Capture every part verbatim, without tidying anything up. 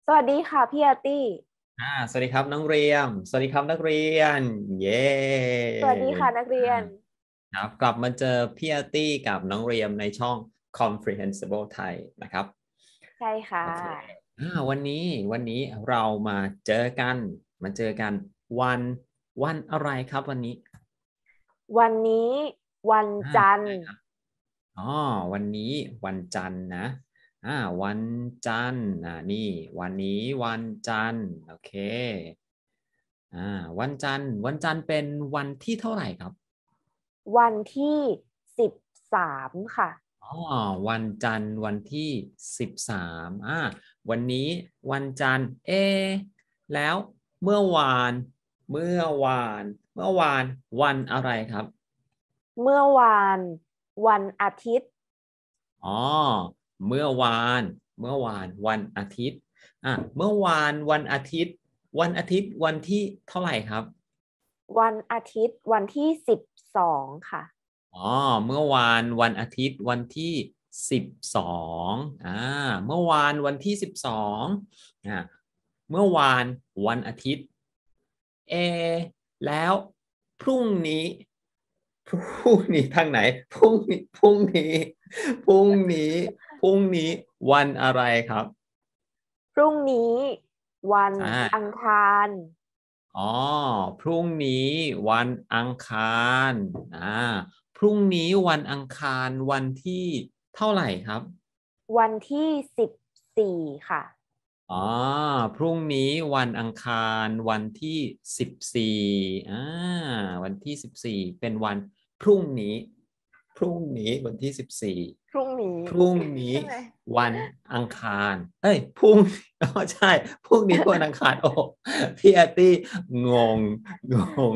สวัสดีค่ะพี่อาร์ตี้อ่าสวัสดีครับน้องเรียมสวัสดีครับนักเรียนเย้สวัสดีค่ะนักเรีอ่ายนครับกลับมาเจอพี่อาร์ตี้กับน้องเรียมในช่อง Comprehensible Thai นะครับใช่ค่ะโอเคอ่าวันนี้วันนี้เรามาเจอกันมาเจอกันวันวันอะไรครับวันนี้วันนี้วันอ่าจันทร์อ๋อวันนี้วันจันทร์นะอ่าวันจันทร์อ่านี่วันนี้วันจันทร์โอเคอ่าวันจันทร์วันจันทร์เป็นวันที่เท่าไหร่ครับวันที่สิบสามค่ะอ๋อวันจันทร์วันที่สิบสามอ่าวันนี้วันจันทร์เอแล้วเมื่อวานเมื่อวานเมื่อวานวันอะไรครับเมื่อวานวันอาทิตย์อ๋อเมื่อวานเมื่อวานวันอาทิตย์อ่ะเมื่อวานวันอาทิตย์วันอาทิตย์วันที่เท่าไหร่ครับวันอาทิตย์วันที่สิบสองค่ะอ๋อเมื่อวานวันอาทิตย์วันที่สิบสองอ่าเมื่อวานวันที่สิบสองอ่าเมื่อวานวันอาทิตย์เอแล้วพรุ่งนี้พรุ่งนี้ทางไหนพรุ่งนี้พรุ่งนี้พรุ่งนี้พรุ่งนี้วันอะไรครับพรุ่งนี้วันอ่อังาคารอ๋อพรุ่งนี้วันอังคารอ่าพรุ่งนี้วันอังคารวันที่เท่าไหร่ครับวันที่สิบสี่ค่ะอ๋อพรุ่งนี้วันอังคารวันที่สิบสี่อ่าวันที่สิบสี่เป็นวันพรุ่งนี้พรุ่งนี้วันที่สิบสี่พรุ่งนี้พรุ่งนี้ใช่ไหมวันอังคารเอ้ยพรุ่งอ๋อใช่พรุ่งนี้วันอังคารโอ้พี่อาร์ตี้งงงง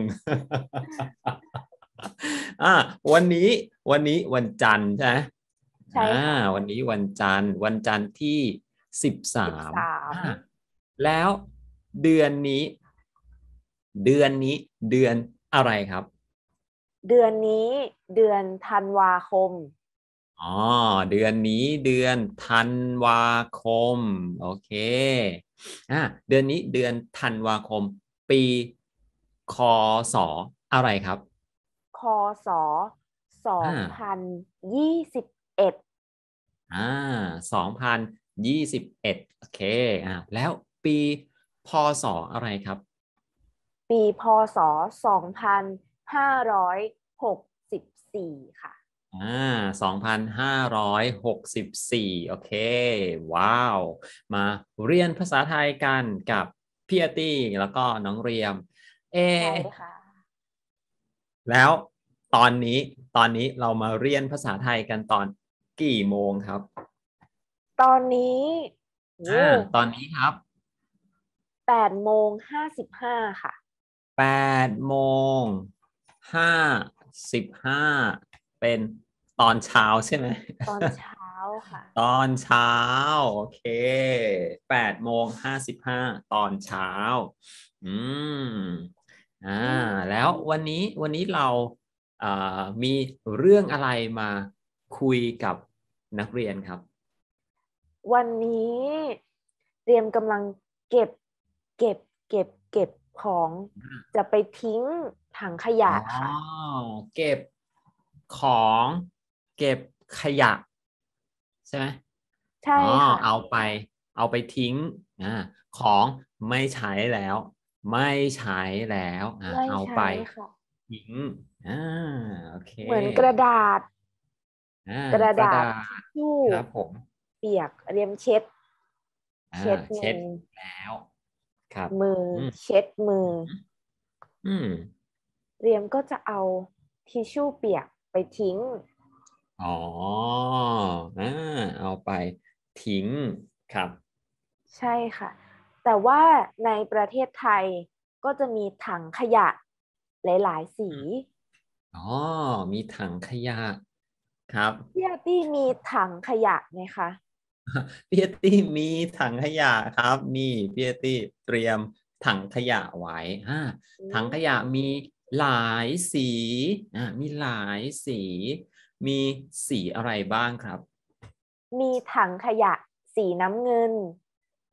อ่าวันนี้วันนี้วันจันทร์ใช่ไหมใช่อ่าค่ะวันนี้วันจันทร์วันจันทร์ที่สิบสาสิบมสามอ่า แล้วเดือนนี้เดือนนี้เดือนอะไรครับเดือนนี้เดือนธันวาคมอ๋อเดือนนี้เดือนธันวาคมโอเคอ่าเดือนนี้เดือนธันวาคมปีคศอะไรครับคศสองอ่าพันยี่สิบเอ็ดอ่าสองพันยี่สิบเอ็ดโอเคอ่าแล้วปีพศอะไรครับปีพศสองพันห้าร้อยหกสิบสี่ค่ะอ่าสองพันห้าร้อยหกสิบสี่โอเคว้าวมาเรียนภาษาไทยกันกับพี่อาร์ตี้แล้วก็น้องเรียมเอใช่ค่ะแล้วตอนนี้ตอนนี้เรามาเรียนภาษาไทยกันตอนกี่โมงครับตอนนี้โอ้อ่าตอนนี้ครับแปดโมงห้าสิบห้าค่ะแปดโมงห้าสิบห้าเป็นตอนเช้าใช่ไหมตอนเช้าค่ะตอนเช้าโอเคแปดโมงห้าสิบห้าตอนเช้าอืมอ่าอืแล้วมวันนี้วันนี้เราอ่ามีเรื่องอะไรมาคุยกับนักเรียนครับวันนี้เตรียมกำลังเก็บเก็บเก็บเก็บของจะไปทิ้งถังขยะอ๋อค่ะเก็บของเก็บขยะใช่ไหมใช่อ๋อค่ะเอาไปเอาไปทิ้งอ่าของไม่ใช้แล้วไม่ใช้แล้วอ่าไม่เอาไปใช่ค่ะทิ้งอ่าโอเคเหมือนกระดาษอ่ากระกระดาดาษทิชษชู่ครับผมเปียกเรียมเช็ดอ่าเช็ดมืเช็ดอแล้วครับมืออืมเช็ดมืออืมเรียมก็จะเอาทิชชู่เปียกไปทิ้งอ๋ออ่าเอาไปทิ้งครับใช่ค่ะแต่ว่าในประเทศไทยก็จะมีถังขยะหลายๆสีอ๋อมีถังขยะครับพี่อาร์ตี้มีถังขยะไหมคะพี่อาร์ตี้มีถังขยะครับนี่พี่อาร์ตี้เตรียมถังขยะไว้อ่าอืถังขยะมีมหลายสีอ่ามีหลายสีมีสีอะไรบ้างครับมีถังขยะสีน้ำเงิน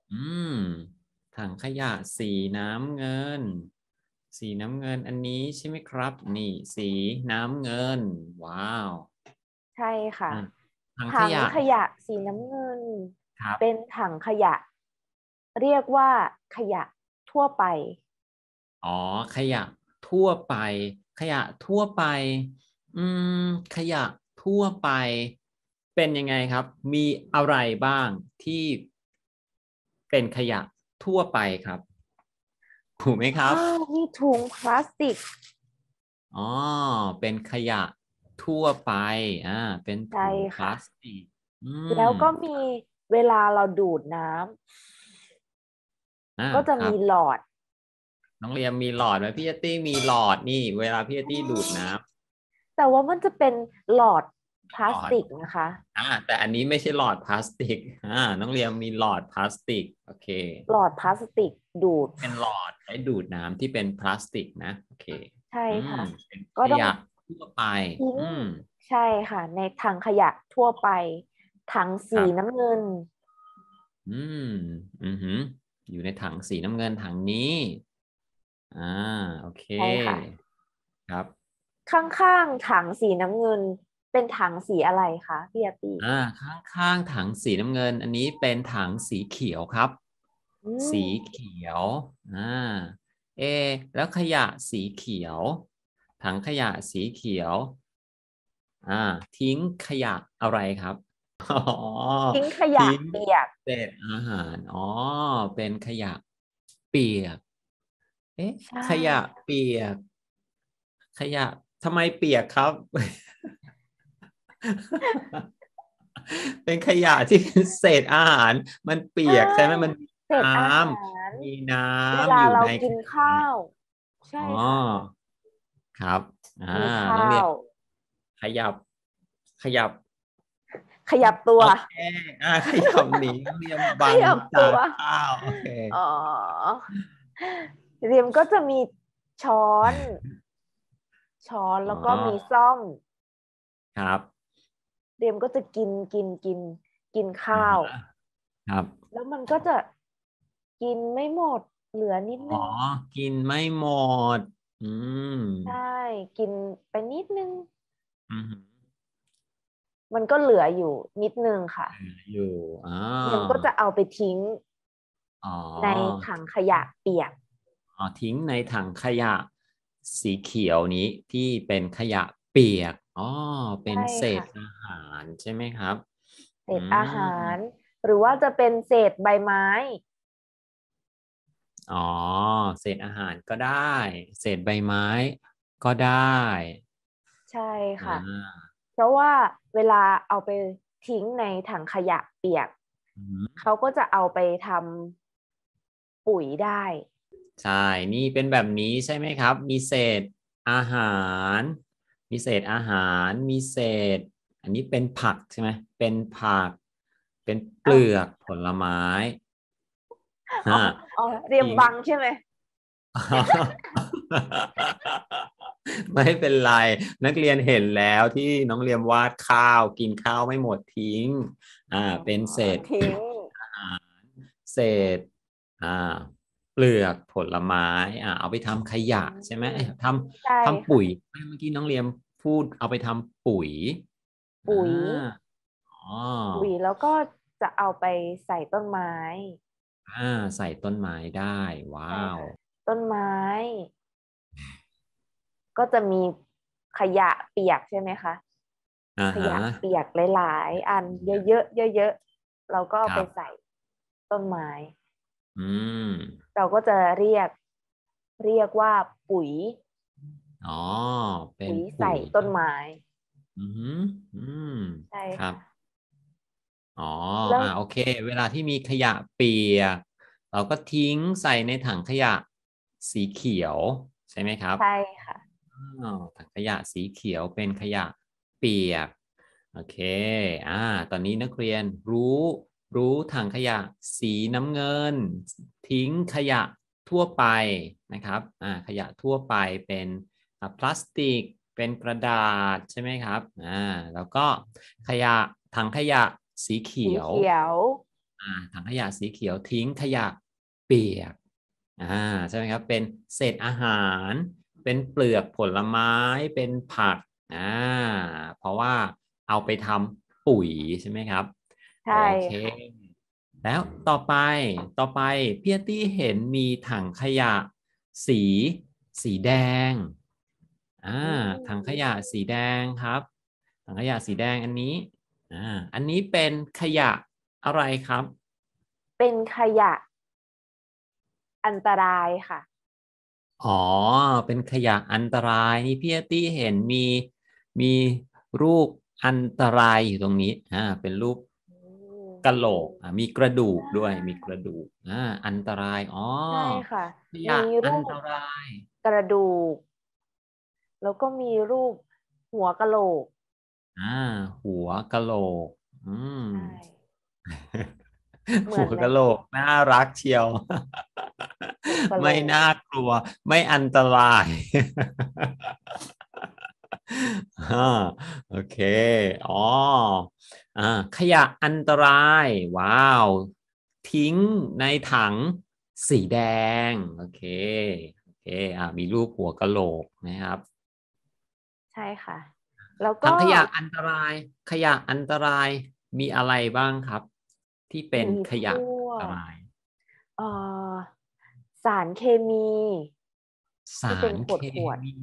อืมถังขยะสีน้ำเงิน สีน้ำเงินอันนี้ใช่ไหมครับ นี่สีน้ำเงิน ว้าวใช่ค่ะอ่ะถังขถังยะขยะสีน้ำเงินครับเป็นถังขยะเรียกว่าขยะทั่วไปอ๋อขยะทั่วไปขยะทั่วไปอืมขยะทั่วไปเป็นยังไงครับมีอะไรบ้างที่เป็นขยะทั่วไปครับถูกไหมครับอ้าวมีถุงพลาสติกอ๋อเป็นขยะทั่วไปอ่าเป็นใช่ถุงพลาค่ะสติกอืมแล้วก็มีเวลาเราดูดน้อ่าำก็จะครับมีหลอดน้องเรียมมีหลอดไหมพี่เจตตี้มีหลอดนี่เวลาพี่เจตตี้ดูดน้ำแต่ว่ามันจะเป็นหลอดพลาหลอดสติกนะคะอ่าแต่อันนี้ไม่ใช่หลอดพลาสติกอ่าน้องเรียมมีหลอดพลาสติกโอเคหลอดพลาสติกดูดเป็นหลอดใช้ดูดน้ำที่เป็นพลาสติกนะโอเคใช่อืมค่ะเป็นก็ต้องขยะทั่วไปทิ้งอืมใช่ค่ะในถังขยะทั่วไปถังสีครับน้ำเงินอืมอือหืออยู่ในถังสีน้ำเงินถังนี้อ่าโอเคใช่ค่ะครับข้างๆถังสีน้ำเงินเป็นถังสีอะไรคะพี่อาร์ตี้อ่าข้างๆถังสีน้ำเงินอันนี้เป็นถังสีเขียวครับอืสีมเขียวอ่าเอะแล้วขยะสีเขียวถังขยะสีเขียว อ่าทิ้งขยะอะไรครับอ๋อทิ้งขยะทิ้งเปียกเศษอาหารอ๋อเป็นขยะเปียกเอ๊ะใช่ขยะเปียกขยะทำไมเปียกครับ เป็นขยะที่เป็นเศษอาหารมันเปีใช่ยกใช่ไหมมันมีเศน้ษอาหารำมีน้เวำลาเราอยู่ในขกินยะข้าวใช่อ๋อค่ะครับอ่ามีข้าน้องเรียนวขยับขยับขยับตัวโอเคอ่าขยับหนีน้องเรียมขบังยับตัวจานข้าวโอเคอ๋อเรียมก็จะมีช้อนช้อนอ๋อแล้วก็มีซ่อมครับเรียมก็จะกินกินกินกินอ่าข้าวฮะครับแล้วมันก็จะกินไม่หมดเหลือนิดอ๋อนึงกินไม่หมดอืมใช่กินไปนิดนึงอืมมันก็เหลืออยู่นิดนึงค่ะอยู่อ๋อเรียมก็จะเอาไปทิ้งอ๋อในถังขยะเปียกอ๋อทิ้งในถังขยะสีเขียวนี้ที่เป็นขยะเปียกอ๋อเป็นใช่เศษค่ะอาหารใช่ไหมครับเศอืษอาหามรหรือว่าจะเป็นเศษใบไม้อ๋อเศษอาหารก็ได้เศษใบไม้ก็ได้ใช่อ่ค่ะาเพราะว่าเวลาเอาไปทิ้งในถังขยะเปียกอืมเขาก็จะเอาไปทำปุ๋ยได้ใช่ นี่เป็นแบบนี้ใช่ไหมครับ มีเศษอาหาร มีเศษอาหาร มีเศษ อันนี้เป็นผักใช่ไหม เป็นผัก เป็นเปลือ้าวอกผลไม้อ๋อฮะอ๋อเรียมทิ้งบังใช่ไหมไม่เป็นไร นักเรียนเห็นแล้วที่น้องเรียมวาดข้าวกินข้าวไม่หมดทิ้งอ่าอ๋อเป็นเศษทิ้งอาหารเศษอ่าเปลือกผลไม้อ่าเอาไปทำขอืยะใช่ไหมเอ้ยมทใช่ำทำปุ๋ค่ะยเมื่อกี้น้องเรียมพูดเอาไปทำปุ๋ยอ่าปุ๋ยอ๋อปุ๋ยแล้วก็จะเอาไปใส่ต้นไม้อ่าใส่ต้นไม้ได้ว้าใช่วค่ะต้นไม้ก็จะมีขยะเปียกใช่ไหมคะอ่าฮะขยะเปียกหลายๆอันเยอะๆเยอะๆเราก็เอาครับไปใส่ต้นไม้อืมเราก็จะเรียกเรียกว่าปุ๋ยอ๋อเป็นปุ๋ยใส่ปุ๋ยต้นไม้อืมอืมใช่ครับค่ะอ๋อแล้วอ่าโอเคเวลาที่มีขยะเปียกเราก็ทิ้งใส่ในถังขยะสีเขียวใช่ไหมครับใช่ค่ะอ๋อถังขยะสีเขียวเป็นขยะเปียกโอเคอ่าตอนนี้นักเรียนรู้รู้ถังขยะสีน้ำเงินทิ้งขยะทั่วไปนะครับอ่าขยะทั่วไปเป็นอ่าพลาสติกเป็นกระดาษใช่ไหมครับอ่าแล้วก็ขยะถังขยะสีเขีสียวเขียวอ่าถังขยะสีเขียวทิ้งขยะเปียกอ่าใช่ไหมครับเป็นเศษอาหารเป็นเปลือกผลไม้เป็นผักอ่าเพราะว่าเอาไปทำปุ๋ยใช่ไหมครับใช่โอเคค่ะแล้วต่อไปต่อไปพี่อาร์ตี้เห็นมีถังขยะสีสีแดงอ่าอืถังขมยะสีแดงครับถังขยะสีแดงอันนี้อ่าอันนี้เป็นขยะอะไรครับเป็นขยะอันตรายค่ะอ๋อเป็นขยะอันตรายนี่พี่อาร์ตี้เห็นมีมีรูปอันตรายอยู่ตรงนี้อ่าเป็นรูปอืมกะโหลกอ่ามีกระดูกอ่ด้วยมีการะดูกอ่าอันตรายอ๋อใช่ค่ะขยะมีอัรูปนตรายกระดูกแล้วก็มีรูปหัวกะโหลกอ่าหัวกะโหลกอืมใช่เหหัมือนไหมวกะโหลกน่ารักเชียวหัวกะโหลไม่กน่ากลัวไม่อันตราย อ่าโอเคอ๋ออ่าขยะอันตรายว้าวทิ้งในถังสีแดงโอเคโอเคอ่ามีรูปหัวกะโหลกนะครับใช่ค่ะแล้วก็ถังขยะอันตรายขยะอันตรายมีอะไรบ้างครับที่เป็นมีพขยะวกอันตรายเอ่อสารเคมีสาที่เป็นรเคขวดขวดมี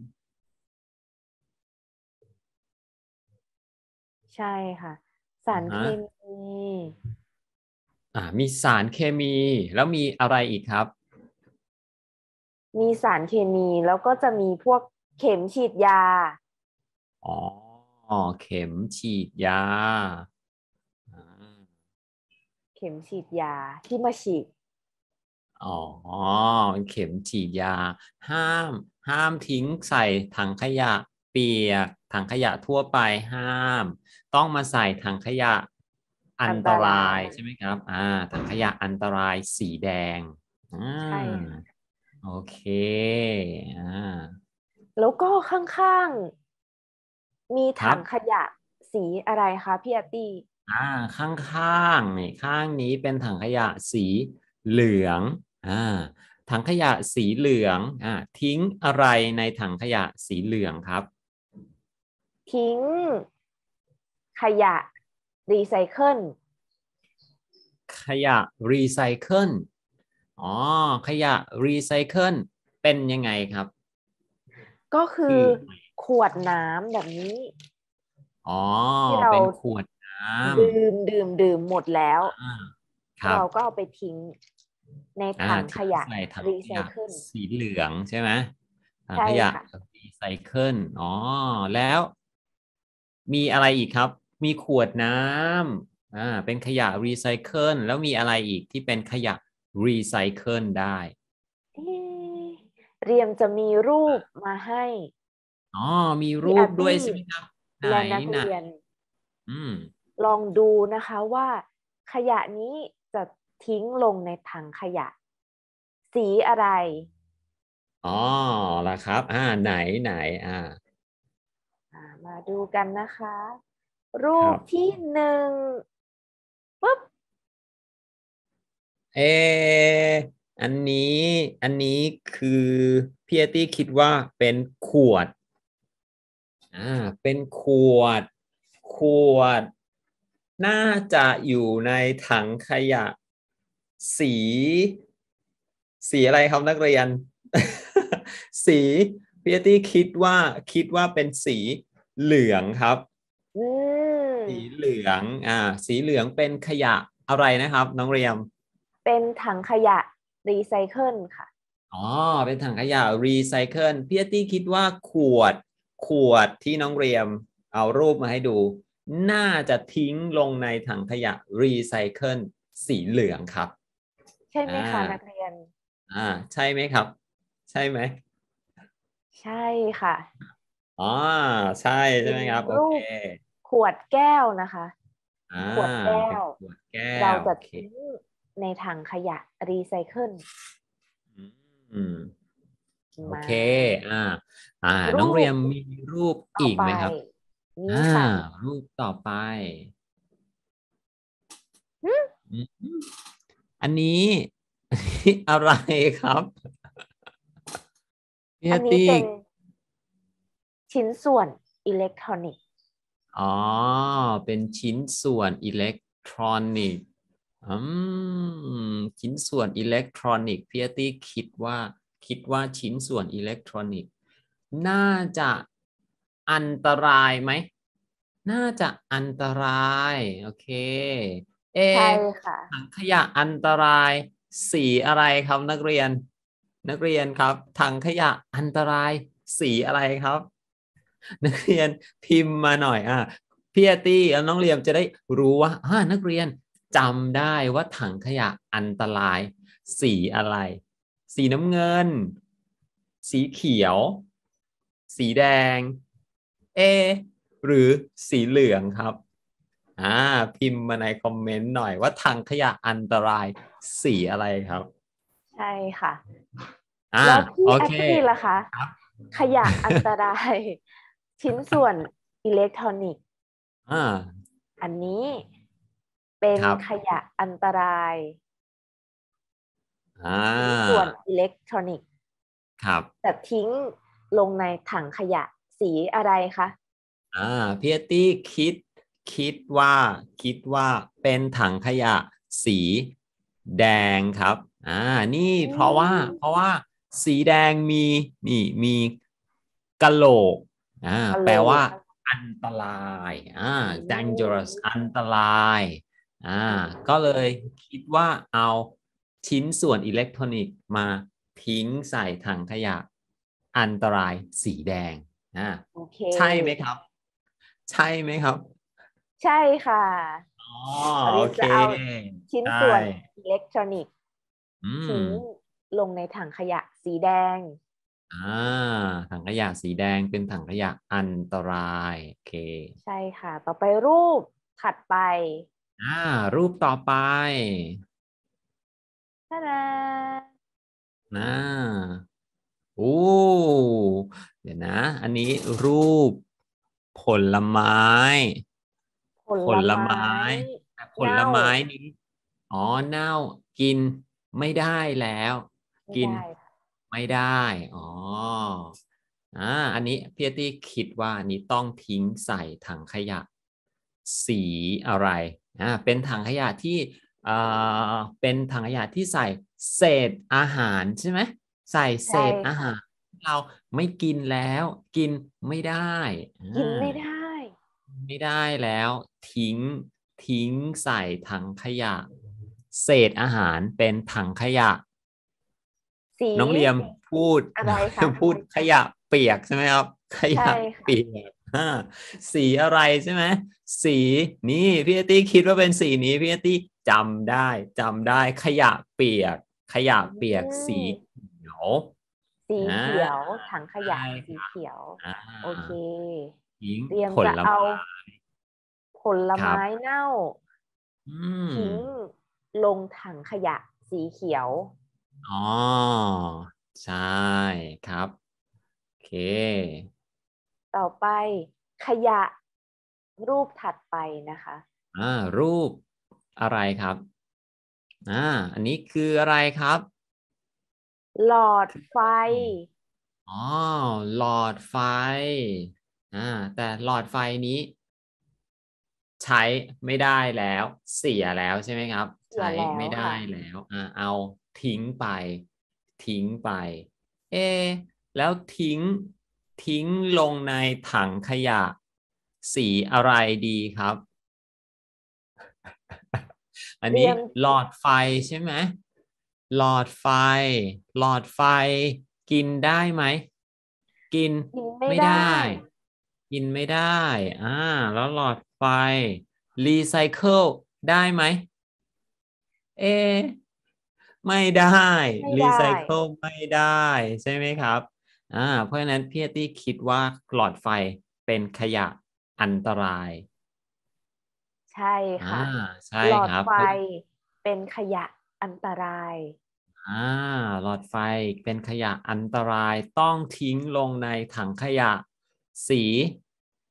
ใช่ค่ะสารเคอ่าฮะมีอ่ามีสารเคมีแล้วมีอะไรอีกครับมีสารเคมีแล้วก็จะมีพวกเข็มฉีดยาอ๋อเข็มฉีดยาอ่าเข็มฉีดยาที่มาฉีดอ๋อเป็นเข็มฉีดยาห้ามห้ามทิ้งใส่ถังขยะเปียกถังขยะทั่วไปห้ามต้องมาใส่ถังขยะอัอันตนตรรายายใช่ไหมครับอ่าถังขยะอันตรายสีแดงอ่าใช่ค่ะโอเคอ่าแล้วก็ข้างๆมีถัครับงขยะสีอะไรคะพี่อาร์ตี้อ่าข้างๆนี่ข้างนี้เป็นถังขยะสีเหลืองอ่าถังขยะสีเหลืองอ่าทิ้งอะไรในถังขยะสีเหลืองครับทิ้งขยะรีไซเคิลขยะรีไซเคิลอ๋อขยะรีไซเคิลเป็นยังไงครับก็คือคือขวดน้ำแบบนี้อ๋อที่เราเป็นขวดน้ดื่มดื่มดื่มหมดแล้วำอ่าครับเราก็เอาไปทิ้งในอ่าถังขทิ้งยะใส่ถังรีขยะไซเคิลสีเหลืองใช่ไหมถังใช่ขยะค่ะรีไซเคิลอ๋อแล้ว มีอะไรอีกครับ มีขวดน้ำอ่าเป็นขยะรีไซเคิลแล้วมีอะไรอีกที่เป็นขยะรีไซเคิลได้เอ๊ะเรียมจะมีรูปมาให้อ๋อมีพี่รูปด้วยอาร์ตี้ใช่ไหมครับไหนและนักไหนเรียนอืมลองดูนะคะว่าขยะนี้จะทิ้งลงในถังขยะสีอะไรอ๋อละครับอ่าไหนไหนอ่าอ่ามาดูกันนะคะ รูครับปที่หนึ่งปุ๊บเอออันนี้อันนี้คือพี่เอตี้คิดว่าเป็นขวดอ่าเป็นขวดขวดน่าจะอยู่ในถังขยะสีสีอะไรครับนักเรียนสีพี่เอตี้คิดว่าคิดว่าเป็นสีเหลืองครับอืสีมเหลืองอ่าสีเหลืองเป็นขยะอะไรนะครับน้องเรียมเป็นถังขยะรีไซเคิลค่ะอ๋อเป็นถังขยะรีไซเคิลพี่อาร์ตี้คิดว่าขวดขวดที่น้องเรียมเอารูปมาให้ดูน่าจะทิ้งลงในถังขยะรีไซเคิลสีเหลืองครับใช่อ่ไหมคะนักาเรียนอ่าใช่ไหมครับใช่ไหมใช่ค่ะอ๋อใช่ใช่เป็นไหมครับโอเครูปขวดแก้วนะคะอ่าขวดแก้เป็นวขวดแก้เราวโอเคจะทิ้งในถังขยะรีไซเคิลอืมโอมาเคอ่าอ่าน้องรูปเรียมมีรูปอีกต่อไปไหมครับอ่านี้ค่ะรูปต่อไปหึอืมอันนี้ อะไรครับพี่อันนี้ตี้เป็นชิ้นส่วนอิเล็กทรอนิกส์อ๋อเป็นชิ้นส่วนอิเล็กทรอนิกส์อืมชิ้นส่วนอิเล็กทรอนิกส์พี่ตี้คิดว่าคิดว่าชิ้นส่วนอิเล็กทรอนิกส์น่าจะอันตรายไหมน่าจะอันตรายโอเคเอใช่ค่ะถังขยะอันตรายสีอะไรครับนักเรียนนักเรียนครับถังขยะอันตรายสีอะไรครับ นักเรียนพิมพ์มาหน่อยอ่ะพี่อาร์ตี้แล้วน้องเรียมจะได้รู้ว่าอ่านักเรียนจำได้ว่าถังขยะอันตรายสีอะไรสีน้ำเงินสีเขียวสีแดงเอหรือสีเหลืองครับอ่าพิมพ์มาในคอมเมนต์หน่อยว่าถังขยะอันตรายสีอะไรครับใช่ค่ะอ่าแล้วพี่โอเคแอตตี้ล่ะคะครับขยะอันตรายชิ้นส่วนอิเล็กทรอนิกส์อ่าอันนี้เป็นครับขยะอันตรายอ่ชิ้นส่วานอิเล็กทรอนิกส์ครับแต่ทิ้งลงในถังขยะสีอะไรคะอ่าพี่เอตตี้คิดคิดว่าคิดว่าเป็นถังขยะสีแดงครับอ่านี่อืเพราะว่าเพราะมว่าสีแดงมีนี่มีกะโหลกอ่ากะโหลแปลว่ากอันตรายอ่าอื dangerous มอันตรายอ่าอืก็เลยมคิดว่าเอาชิ้นส่วนอิเล็กทรอนิกส์มาทิ้งใส่ถังขยะอันตรายสีแดงอ่าโอเคใช่ไหมครับใช่ไหมครับใช่ค่ะอ๋อเรีโอเคยนจะเอาชิ้นใช่ส่วนอิเล็กทรอนิกส์อืมทิ้งลงในถังขยะสีแดงอ่าถังขยะสีแดงเป็นถังขยะอันตรายโอเคใช่ค่ะ ต่อไปรูปถัดไปอ่ารูปต่อไปท่านะนะโอ้เดี๋ยวนะอันนี้รูปผลไม้ผผลไม้ลไม้แต่ผลเน่าไม้นี้อ๋อเน่ากินไม่ได้แล้วกินไม่ได้ค่ะไม่ได้อ๋อ อ่าอันนี้พี่ตี้คิดว่าอันนี้ต้องทิ้งใส่ถังขยะสีอะไรอ่าเป็นถังขยะที่เอ่อเป็นถังขยะที่ใส่เศษอาหารใช่ไหมใส่เศใช่ษอาค่ะหารเราไม่กินแล้วกินไม่ได้อ่กินไม่าได้ไม่ได้แล้วทิ้งทิ้งใส่ถังขยะเศษอาหารเป็นถังขยะสีน้องเรียมพูดอะไรคะพูดขยะเปียกใช่ไหมครับขใช่ยะค่ะเปียกอ่าสีอะไรใช่ไหมสีนี่พี่เอตี้คิดว่าเป็นสีนี้พี่เอตี้จำได้จำได้ขยะเปียกขยะอืเปียกสีมเขียวสีอ่าเขียวถังขใช่ยะสีครับเขียวอ่าโอเคทิ้งเตรียมผจะเอาลไม้ผลไม้ครับเน่าอืมทิ้งลงถังขยะสีเขียวอ๋อใช่ครับโอเคต่อไปขยะรูปถัดไปนะคะอ่ารูปอะไรครับ อ่าอันนี้คืออะไรครับหลอดไฟอ๋อหลอดไฟอ่าแต่หลอดไฟนี้ใช้ไม่ได้แล้วเสียแล้วใช่ไหมครับใช้เสียแล้วไม่ได้ค่ะแล้วอ่าเอาทิ้งไปทิ้งไปเอะแล้วทิ้งทิ้งลงในถังขยะสีอะไรดีครับ อันนี้เตรียมหลอดไฟใช่ไหมหลอดไฟหลอดไฟกินได้ไหมกินกินไม่ไม่ได้ได้กินไม่ได้อ่าแล้วหลอดไฟรีไซเคิลได้ไหมเอะไม่ได้ไม่ได้รีไซเคิลไม่ได้ใช่ไหมครับอ่าเพราะฉะนั้นพี่ตี้คิดว่าหลอดไฟเป็นขยะอันตรายใช่อ่าค่ะใช่หลอดไฟครับเพราะเป็นขยะอันตรายอ่าหลอดไฟเป็นขยะอันตรายต้องทิ้งลงในถังขยะสี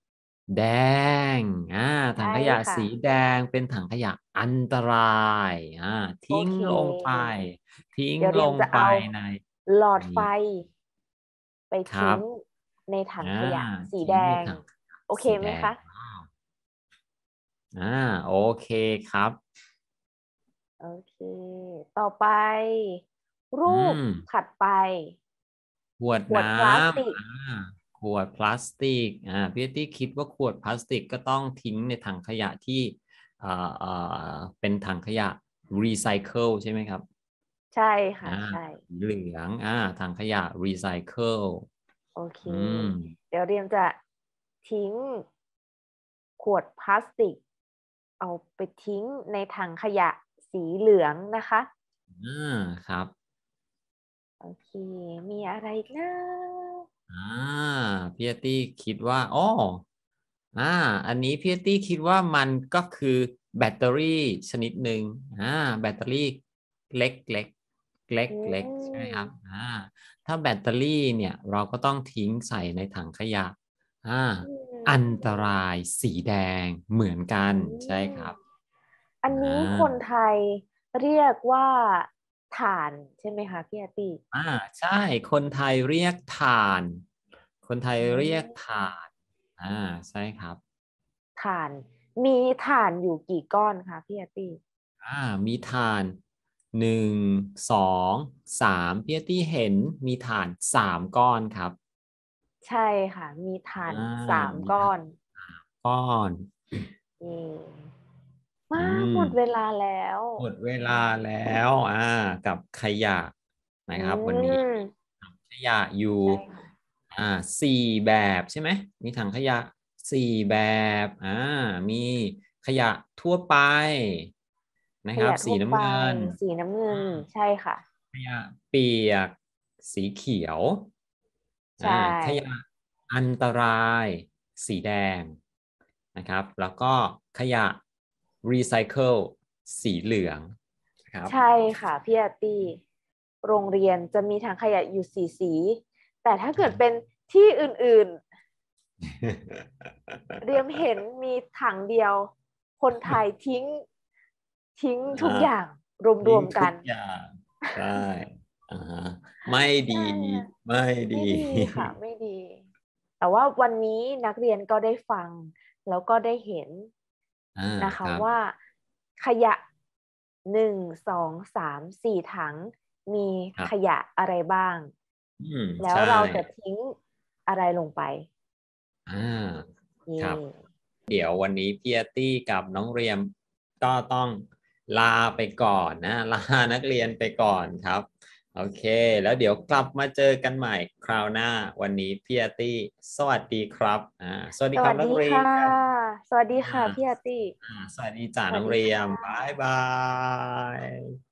แดงอ่าถังใช่ขยะค่ะสีแดงเป็นถังขยะอันตรายอ่าโอทิ้งเคลงไปทิ้งเดี๋ยวเรีลงไปยมจะเอาในหลอดไฟนี้ไปครับทิ้งในถังอ่าขยะสีแดทิ้งในงถังโอเคสีแดงไหมคะว้าวอ่าโอเคครับโอเคต่อไปอืรูปมถัดไปขวดน้ขวดพลาสติำกอ่าขวดพลาสติกอ่าพี่ตี้คิดว่าขวดพลาสติกก็ต้องทิ้งในถังขยะที่อ่าอ่าเป็นถังขยะรีไซเคิลใช่ไหมครับใช่อ่าค่ะใช่เหลืองอ่าถังขยะรีไซเคิลโอเคอืมเดี๋ยวเรียมจะทิ้งขวดพลาสติกเอาไปทิ้งในถังขยะสีเหลืองนะคะอ่าครับโอเคมีอะไรอีกนะอ่าพี่ตี้คิดว่าอ๋ออ่าอันนี้พี่ตี้คิดว่ามันก็คือแบตเตอรี่ชนิดหนึ่งอ่าแบตเตอรี่เล็กเล็กเล็กอืเล็กใช่ไหมครับมอ่าถ้าแบตเตอรี่เนี่ยเราก็ต้องทิ้งใส่ในถังขยะอ่าอือันตมรายสีแดงเหมือนกัอืนใช่คมรับอันอ่นี้คนาไทยเรียกว่าถ่านใช่ไหมคะพี่อาร์ตี้อ่าใช่คนไทยเรียกถ่านคนไทยอืเรียกมถ่านอ่าใช่ครับถ่านมีถ่านอยู่กี่ก้อนคะพี่อาร์ตี้อ่ามีฐานหนึ่งสองสามพี่ตี้เห็นมีฐานสามก้อนครับใช่ค่ะมีถ่านอ่าสามมีฐานก้อนก้อนเย่อืมามหมดเวลาแล้วหมดเวลาแล้วอ่ากับขยะนะอืครับวันนี้มขยะอยู่ใช่ค่ะอ่าสี่แบบใช่ไหมมีถังขยะสี่แบบอ่ามีขยะทั่วไปนะขครับสียะทั่วไปน้ำเงินสีน้ำเงินอืมใช่ค่ะขยะเปียกสีเขียวใชอ่าขยะ่อันตรายสีแดงนะครับแล้วก็ขยะรีไซเคิลสีเหลืองนะครับใช่ค่ะพี่อาร์ตี้โรงเรียนจะมีถังขยะอยู่สีสีแต่ถ้าเกิดเป็นที่อื่นๆเรียมเห็นมีถังเดียวคนไทยทิ้งทิ้งอ่ทุกอย่าางรทิ้งทุวมๆกันกอย่างใช่อ่าฮะไม่ดีใช่ไม่ดีไม่ดีค่ะไม่ดีแต่ว่าวันนี้นักเรียนก็ได้ฟังแล้วก็ได้เห็นอ่านะคะครับว่าขยะหนึ่งสองสามสี่ถังมีครับขยะอะไรบ้างอืมแล้วใช่เราจะทิ้งอะไรลงไปอ่าเย่ครับ เดี๋ยววันนี้พี่อาร์ตี้กับน้องเรียมก็ต้องลาไปก่อนนะลานักเรียนไปก่อนครับโอเคแล้วเดี๋ยวกลับมาเจอกันใหม่คราวหน้าวันนี้พี่อาร์ตี้สวัสดีครับอ่าสวัสดีสวัครับน้องเรีสดีค่ะยมสวัสดีอ่าค่ะพี่อาร์ตี้อ่าสวัสดีจ้าสวัสดีน้องเรียค่มบ๊ายะบาย